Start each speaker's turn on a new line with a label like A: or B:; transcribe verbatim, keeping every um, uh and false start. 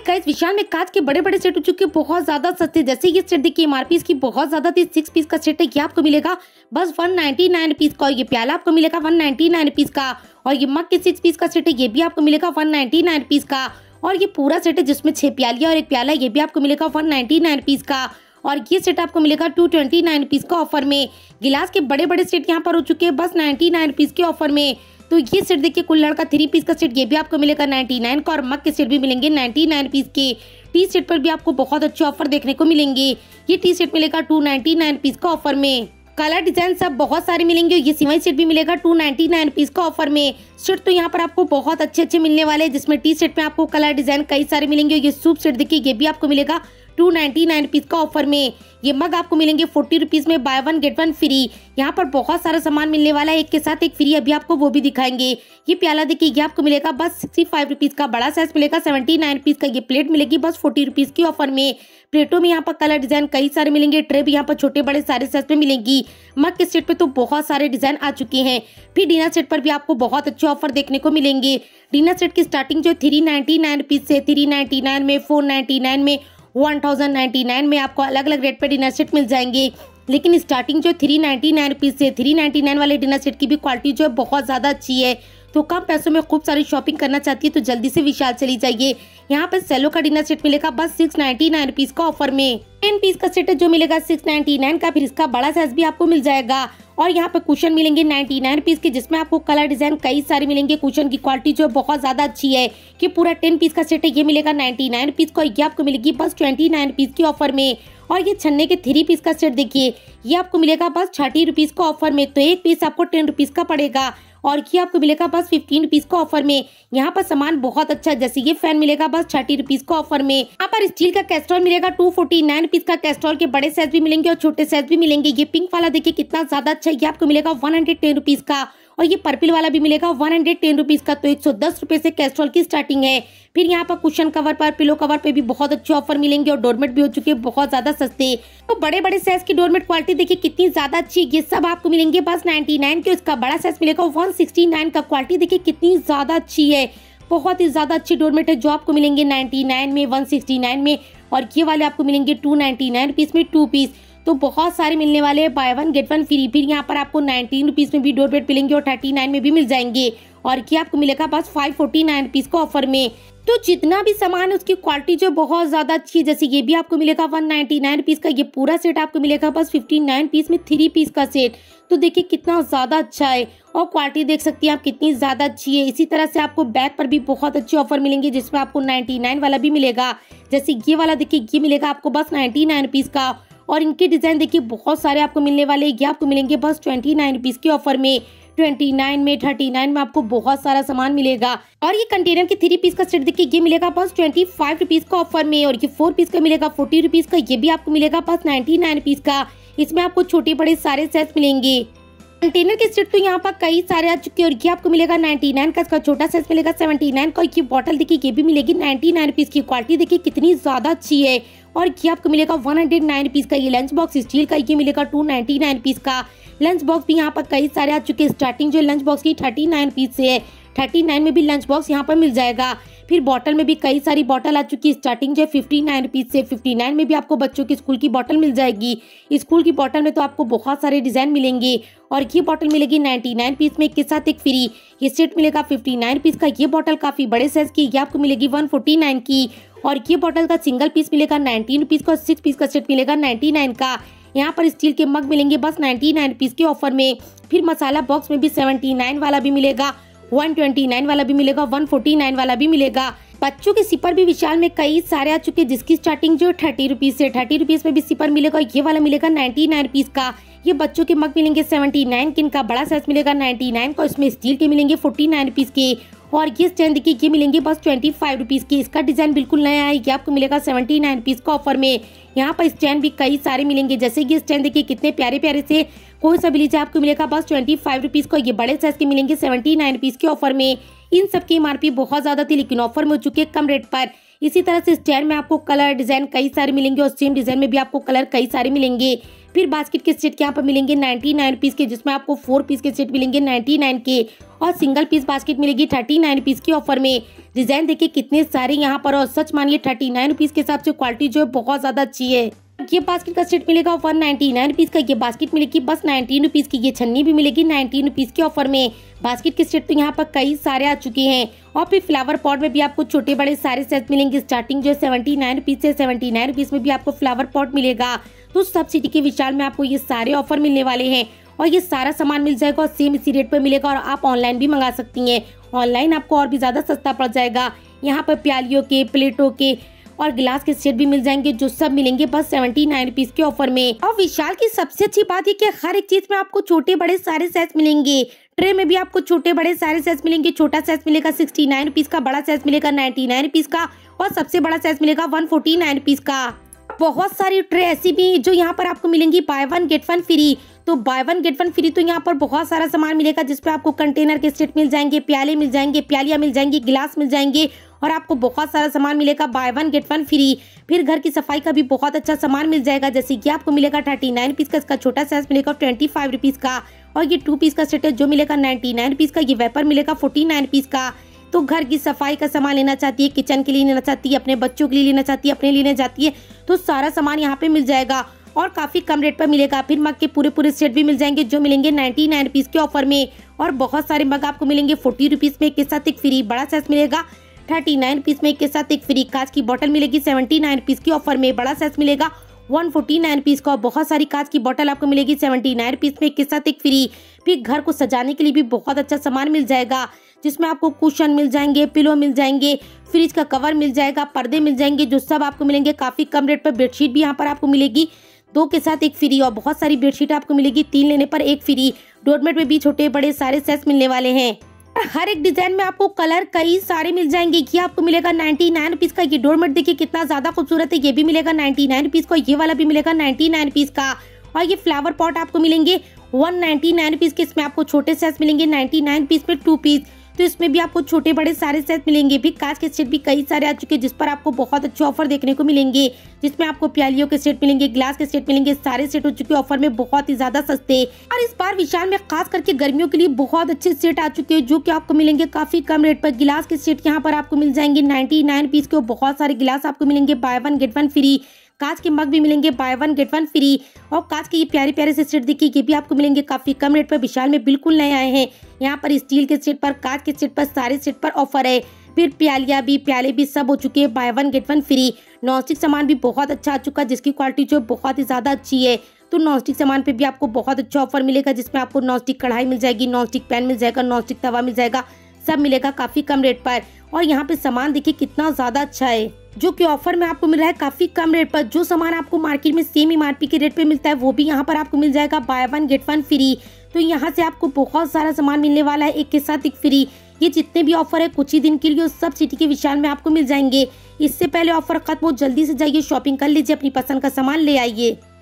A: Guys विशाल में कांच के बड़े बड़े सेट हो चुके हैं बहुत ज्यादा सस्ते। जैसे ये सेट देखिए एमआरपी इसकी बहुत ज्यादा थी। सिक्स पीस का सेट है ये आपको मिलेगा बस वन नाइनटी नाइन रुपीज का। और ये प्याला आपको मिलेगा वन नाइनटी नाइन रुपीज का। और ये मग के सिक्स पीस का सेट है ये भी आपको मिलेगा वन नाइनटी नाइन रुपीज का। और ये पूरा सेट है जिसमें छह प्यालियां और एक प्याला ये भी आपको मिलेगा वन नाइनटी नाइन रुपीज का। और ये सेट आपको मिलेगा टू ट्वेंटी नाइन रुपीज का ऑफर में। गिलास के बड़े बड़े सेट यहाँ पर हो चुके हैं बस नाइनटी नाइन रुपीज के ऑफर में। तो ये सेट देखिए कुल्हड़ का थ्री पीस का सेट ये भी आपको मिलेगा नाइनटी नाइन का। और मग के सेट भी मिलेंगे नाइनटी नाइन रुपीज के। टी सेट पर भी आपको बहुत अच्छे ऑफर देखने को मिलेंगे। ये टी सेट मिलेगा टू नाइनटी नाइन रुपीज का ऑफर में। कलर डिजाइन सब बहुत सारे मिलेंगे। ये सिवाई सेट भी मिलेगा टू नाइनटी नाइन रुपीज का ऑफर में। सेट तो यहाँ पर आपको बहुत अच्छे अच्छे मिलने वाले हैं, जिसमें टी सेट में आपको कलर डिजाइन कई सारे मिलेंगे। ये सूप सेट देखिए ये भी आपको मिलेगा टू नाइनटी नाइन रुपीज का ऑफर में। ये मग आपको मिलेंगे फोर्टी रुपीज में, buy one get one free. यहाँ पर बहुत सारा सामान मिलने वाला है, एक के साथ एक फ्री। अभी आपको वो भी दिखाएंगे। ये प्याला देखिए ये आपको मिलेगा बस सिक्सटी फाइव रुपीज का। बड़ा साइज मिलेगा सेवेंटी नाइन रुपीज का। ये प्लेट मिलेगी बस फोर्टी रुपीज की ऑफर में। प्लेटों में यहाँ पर कलर डिजाइन कई सारे मिलेंगे। ट्रे भी यहाँ पर छोटे बड़े सारे साइज में मिलेंगी। मग के सेट पे तो बहुत सारे डिजाइन आ चुके हैं। फिर डिनर सेट पर भी आपको बहुत अच्छे ऑफर देखने को मिलेंगे। डिनर सेट की स्टार्टिंग जो थ्री नाइनटी नाइन रुपीज से थ्री नाइनटी नाइन में, फोर नाइनटी नाइन में, वन थाउजेंड नाइनटी नाइन में आपको अलग अलग रेट पे डिनर सेट मिल जाएंगे। लेकिन स्टार्टिंग जो थ्री नाइनटी नाइन रुपीज से थ्री नाइनटी नाइन वाले डिनर सेट की भी क्वालिटी जो है बहुत ज्यादा अच्छी है। तो कम पैसों में खूब सारी शॉपिंग करना चाहती है तो जल्दी से विशाल चली जाइए। यहाँ पर सेलो का डिनर सेट मिलेगा बस सिक्स नाइनटी नाइन रुपीज का ऑफर में। टेन पीस का सेट जो मिलेगा सिक्स नाइनटी नाइन का। फिर इसका बड़ा साइज भी आपको मिल जाएगा। और यहाँ पे कुशन मिलेंगे नाइनटी नाइन रुपीज के, जिसमें आपको कलर डिजाइन कई सारे मिलेंगे। कुशन की क्वालिटी जो बहुत ज्यादा अच्छी है। कि पूरा टेन पीस का सेट है ये मिलेगा नाइनटी नाइन रुपीज का। ये आपको मिलेगी बस ट्वेंटी नाइन रुपीज की ऑफर में। और ये छन्ने के थ्री पीस का सेट देखिए ये आपको मिलेगा बस थर्टी रुपीज का ऑफर में। तो एक पीस आपको टेन रुपीज का पड़ेगा। और ये आपको मिलेगा बस फिफ्टीन रुपीज का ऑफर में। यहाँ पर सामान बहुत अच्छा है। जैसे ये फैन मिलेगा बस थर्टी रुपीज का ऑफर में। यहाँ पर स्टील का कैस्ट्रॉल मिलेगा टू फोर्टी नाइन रुपीज का। कैस्ट्रॉल के बड़े साइज भी मिलेंगे और छोटे साइज भी मिलेंगे। ये पिंक वाला देखिए कितना ज्यादा अच्छा है। ये आपको मिलेगा वन हंड्रेड टेन रुपीज का। और ये पर्पल वाला भी मिलेगा वन हंड्रेड टेन रुपीज का। तो एक सौ दस रुपए से कैस्ट्रॉल की स्टार्टिंग है। फिर यहाँ पर कुशन कवर पर, पिलो कवर पे भी बहुत अच्छे ऑफर मिलेंगे। और डोरमेट भी हो चुके हैं बहुत ज्यादा सस्ते। तो बड़े बड़े साइज की डोरमेट क्वालिटी देखिए कितनी ज्यादा अच्छी है। ये सब आपको मिलेंगे बस नाइनटी नाइन के। इसका बड़ा साइज मिलेगा वन सिक्सटी नाइन का। क्वालिटी देखिए कितनी ज्यादा अच्छी है। बहुत ही ज्यादा अच्छी डोरमेट है जो आपको मिलेंगे नाइनटी नाइन में, वन सिक्सटी नाइन में। और ये वाले आपको मिलेंगे टू नाइनटी नाइन रुपीज में टू पीस। तो बहुत सारे मिलने वाले हैं, buy one get one free. फिर यहाँ पर आपको नाइनटीन रुपीज में भी डोरमेट मिलेंगे और थर्टी नाइन में भी मिल जाएंगे। और ये आपको मिलेगा बस फाइव फोर्टी नाइन रुपीज का ऑफर में। तो जितना भी सामान है उसकी क्वालिटी जो बहुत ज्यादा अच्छी है। जैसे ये भी आपको मिलेगा वन नाइनटी नाइन रुपीज का। ये पूरा सेट आपको मिलेगा बस फिफ्टी नाइन पीस में, थ्री पीस का सेट। तो देखिए कितना ज्यादा अच्छा है। और क्वालिटी देख सकती हैं आप कितनी ज्यादा अच्छी है। इसी तरह से आपको बैग पर भी बहुत अच्छे ऑफर मिलेंगे, जिसमें आपको नाइनटी नाइन वाला भी मिलेगा। जैसे ये वाला देखिए ये मिलेगा आपको बस नाइनटी नाइन रुपीज का। और इनके डिजाइन देखिए बहुत सारे आपको मिलने वाले। ये आपको मिलेंगे बस ट्वेंटी नाइन रुपीज के ऑफर में। ट्वेंटी नाइन में, थर्टी नाइन में आपको बहुत सारा सामान मिलेगा। और ये कंटेनर के थ्री पीस का सेट देखिए ये मिलेगा बस ट्वेंटी फाइव रुपीज का ऑफर में। और ये फोर पीस का मिलेगा फोर्टी रुपीज का। ये भी आपको मिलेगा बस नाइनटी नाइन रुपीज का। इसमें आपको छोटे बड़े सारे सेट मिलेंगे। कंटेनर के सेट तो यहाँ पर कई सारे आ चुके हैं। और ये आपको मिलेगा नाइनटी नाइन का। इसका छोटा साइज मिलेगा सेवेंटी नाइन का। ये बॉटल देखिए ये भी मिलेगी नाइनटी नाइन रुपीज की। क्वालिटी देखिए कितनी ज्यादा अच्छी है। और ये आपको मिलेगा वन हंड्रेड नाइन रुपीज का। ये लंच बॉक्स स्टील का ये मिलेगा टू नाइनटी नाइन रुपीज का। लंच बॉक्स भी यहाँ पर कई सारे आ चुके हैं। स्टार्टिंग जो लंच बॉक्स की थर्टी नाइन पीस से है। थर्टी नाइन में भी लंच बॉक्स यहाँ पर मिल जाएगा। फिर बॉटल में भी कई सारी बॉटल आ चुकी है। स्टार्टिंग जो फिफ्टी नाइन रुपीज से, फिफ्टी नाइन में भी आपको बच्चों की स्कूल की बॉटल मिल जाएगी। स्कूल की बॉटल में तो आपको बहुत सारे डिजाइन मिलेंगे। और ये बॉटल मिलेगी नाइनटी नाइन पीस में, एक के साथ एक फ्री। ये सेट मिलेगा फिफ्टी नाइन पीस का। ये बॉटल काफी बड़े साइज की, ये आपको मिलेगी वन फोर्टी नाइन की। और ये बॉटल का सिंगल पीस मिलेगा नाइनटीन रुपीज का। सिक्स पीस का सेट मिलेगा नाइनटी नाइन का। यहाँ पर स्टील के मग मिलेंगे बस नाइनटी नाइन रुपीज के ऑफर में। फिर मसाला बॉक्स में भी सेवेंटी नाइन वाला भी मिलेगा, वन ट्वेंटी नाइन वाला भी मिलेगा, वन फोर्टी नाइन वाला भी मिलेगा। बच्चों के सिपर भी विशाल में कई सारे आ चुके हैं, जिसकी स्टार्टिंग जो थर्टी रुपीज से, थर्टी रुपीज में भी सिपर मिलेगा। ये वाला मिलेगा नाइनटी नाइन रुपीज का। ये बच्चों के मग मिलेंगे सेवेंटी नाइन के। इनका बड़ा साइज मिलेगा नाइनटी नाइन का। इसमें स्टील के मिलेंगे फोर्टी नाइन रुपीज के। और ये स्टैंड देखिए ये मिलेंगे बस ट्वेंटी फाइव रुपीज की। इसका डिजाइन बिल्कुल नया है। ये आपको मिलेगा सेवेंटी नाइन रुपीज का ऑफर में। यहाँ पर स्टैंड भी कई सारे मिलेंगे। जैसे ये स्टैंड देखिए कितने प्यारे प्यारे से, कोई सा भी लीजिए आपको मिलेगा बस ट्वेंटी फाइव रुपीज का। ये बड़े साइज के मिलेंगे सेवेंटी नाइन रुपीज के ऑफर में। इन सब की एमआरपी बहुत ज्यादा थी, लेकिन ऑफर में हो चुके कम रेट पर। इसी तरह से स्टैंड में आपको कलर डिजाइन कई सारे मिलेंगे और सेम डिजाइन में भी आपको कलर कई सारे मिलेंगे। फिर बास्केट के सेट यहाँ पर मिलेंगे नाइन्टी नाइन रुपीज के, जिसमें आपको फोर पीस के सेट मिलेंगे नाइन्टी नाइन के, और सिंगल पीस बास्केट मिलेगी थर्टी नाइन रुपीज की ऑफर में। डिजाइन देखिए कितने सारे यहाँ पर, और सच मानिए थर्टी नाइन रुपीज के हिसाब से क्वालिटी जो है बहुत ज्यादा अच्छी है। ये बास्केट का सेट मिलेगा वन नाइन्टी नाइन रुपीज का, ये बास्केट मिलेगी बस नाइनटीन रुपीज की, ये छन्नी भी मिलेगी नाइनटीन रुपीज के ऑफर में। बास्केट के सेट तो यहाँ पर कई सारे आ चुके हैं, और फिर फ्लावर पॉट में भी आपको छोटे बड़े सारे सेट मिलेंगे। स्टार्टिंग जो है सेवेंटी नाइन रुपीज से सेवेंटी नाइन रुपीज में भी आपको फ्लावर पॉट मिलेगा। तो सब सिटी के विशाल में आपको ये सारे ऑफर मिलने वाले हैं, और ये सारा सामान मिल जाएगा और सेम इसी रेट पर मिलेगा, और आप ऑनलाइन भी मंगा सकती हैं। ऑनलाइन आपको और भी ज्यादा सस्ता पड़ जाएगा। यहाँ पर प्यालियों के, प्लेटों के और गिलास के सेट भी मिल जाएंगे, जो सब मिलेंगे बस सेवेंटी नाइन रुपीज के ऑफर में। और विशाल की सबसे अच्छी बात है कि हर एक चीज में आपको छोटे बड़े सारे साइज मिलेंगे। ट्रे में भी आपको छोटे बड़े सारे साइज मिलेंगे। छोटा साइज मिलेगा सिक्सटी नाइन रुपीज का, बड़ा साइज मिलेगा नाइन्टी नाइन रुपीज का, और सबसे बड़ा साइज मिलेगा वन फोर्टी नाइन रुपीज का। बहुत सारी ट्रे ऐसी भी जो यहाँ पर आपको मिलेंगी buy one get one free. तो buy one get one free तो यहाँ पर बहुत सारा सामान मिलेगा, जिसपे आपको कंटेनर के सेट मिल जाएंगे, प्याले मिल जाएंगे, प्यालियां मिल जाएंगी, गिलास मिल जाएंगे, और आपको बहुत सारा सामान मिलेगा buy one get one free. फिर घर की सफाई का भी बहुत अच्छा सामान मिल जाएगा, जैसे कि आपको मिलेगा थर्टी नाइन रुपीज का, इसका छोटा साइज मिलेगा ट्वेंटी फाइव रुपीज का, और ये टू पीस का सेट है जो मिलेगा नाइन्टी नाइन रुपीज का, ये वेपर मिलेगा फोर्टी नाइन रुपीज का। तो घर की सफाई का सामान लेना चाहती है, किचन के लिए लेना चाहती है, अपने बच्चों के लिए लेना चाहती है, अपने लेना चाहती है, तो सारा सामान यहाँ पे मिल जाएगा और काफी कम रेट पर मिलेगा। फिर मग के पूरे पूरे सेट भी मिल जाएंगे, जो मिलेंगे नाइन्टी नाइन रुपीज के ऑफर में, और बहुत सारे मग आपको मिलेंगे फोर्टी रुपीज में, एक के साथ एक फ्री। बड़ा साइज मिलेगा थर्टी नाइन रुपीज में, एक के साथ एक फ्री। कांच की बोतल मिलेगी सेवेंटी नाइन रुपीज की ऑफर में, बड़ा साइज मिलेगा वन फोर्टी नाइन रुपीज का, और बहुत सारी कांच की बोतल आपको मिलेगी सेवेंटी नाइन रुपीज में, एक के साथ एक फ्री। फिर घर को सजाने के लिए भी बहुत अच्छा सामान मिल जाएगा, जिसमें आपको कुशन मिल जाएंगे, पिलो मिल जाएंगे, फ्रिज का कवर मिल जाएगा, पर्दे मिल जाएंगे, जो सब आपको मिलेंगे काफी कम रेट पर। बेडशीट भी यहाँ पर आपको मिलेगी दो के साथ एक फ्री, और बहुत सारी बेडशीट आपको मिलेगी तीन लेने पर एक फ्री। डोरमेट में भी छोटे बड़े सारे सेट्स मिलने वाले हैं, और हर एक डिजाइन में आपको कलर कई सारे मिल जाएंगे। ये आपको मिलेगा नाइन्टी नाइन रुपीज का। ये डोरमेट देखिए कितना ज्यादा खूबसूरत है, ये भी मिलेगा नाइन्टी नाइन रुपीज का, ये वाला भी मिलेगा नाइन्टी नाइन रुपीज का। और ये फ्लावर पॉट आपको मिलेंगे वन नाइन्टी नाइन रुपीज के। इसमें आपको छोटे साइज मिलेंगे नाइन्टी नाइन रुपीज में टू पीस, तो इसमें भी आपको छोटे बड़े सारे सेट मिलेंगे। भी कांच के सेट भी कई सारे आ चुके हैं, जिस पर आपको बहुत अच्छे ऑफर देखने को मिलेंगे, जिसमें आपको प्यालियों के सेट मिलेंगे, गिलास के सेट मिलेंगे, सारे सेट हो चुके ऑफर में बहुत ही ज्यादा सस्ते। और इस बार विशाल में खास करके गर्मियों के लिए बहुत अच्छे सेट आ चुके हैं, जो कि आपको मिलेंगे काफी कम रेट पर। गिलास के सेट यहाँ पर आपको मिल जाएंगे नाइन्टी नाइन पीस के, बहुत सारे गिलास आपको मिलेंगे buy one get one free. कांच के मग भी मिलेंगे buy one get one free, और कांच के ये प्यारे प्यारे से सेट देखिए, ये भी आपको मिलेंगे काफी कम रेट पर। विशाल में बिल्कुल नए आए हैं। यहाँ पर स्टील के सेट पर, कांच के सेट पर, सारे सेट पर ऑफर है। फिर प्यालियां भी, प्याले भी सब हो चुके हैं buy one get one free. Nonstick सामान भी बहुत अच्छा आ चुका है, जिसकी क्वालिटी जो बहुत ही ज्यादा अच्छी है। तो नॉनस्टिक सामान पे भी आपको बहुत अच्छा ऑफर मिलेगा, जिसमें आपको नॉनस्टिक कढ़ाई मिल जाएगी, नॉनस्टिक पैन मिल जाएगा, नॉनस्टिक तवा मिल जाएगा, सब मिलेगा काफी कम रेट पर। और यहाँ पे सामान देखिए कितना ज्यादा अच्छा है, जो कि ऑफर में आपको मिल रहा है काफी कम रेट पर। जो सामान आपको मार्केट में सेम एमआरपी के रेट पे मिलता है, वो भी यहाँ पर आपको मिल जाएगा buy one get one free. तो यहाँ से आपको बहुत सारा सामान मिलने वाला है, एक के साथ एक फ्री। ये जितने भी ऑफर है कुछ ही दिन के लिए, सब सिटी के विशाल में आपको मिल जाएंगे। इससे पहले ऑफर खत्म हो, जल्दी से जाइए, शॉपिंग कर लीजिए, अपनी पसंद का सामान ले आइए।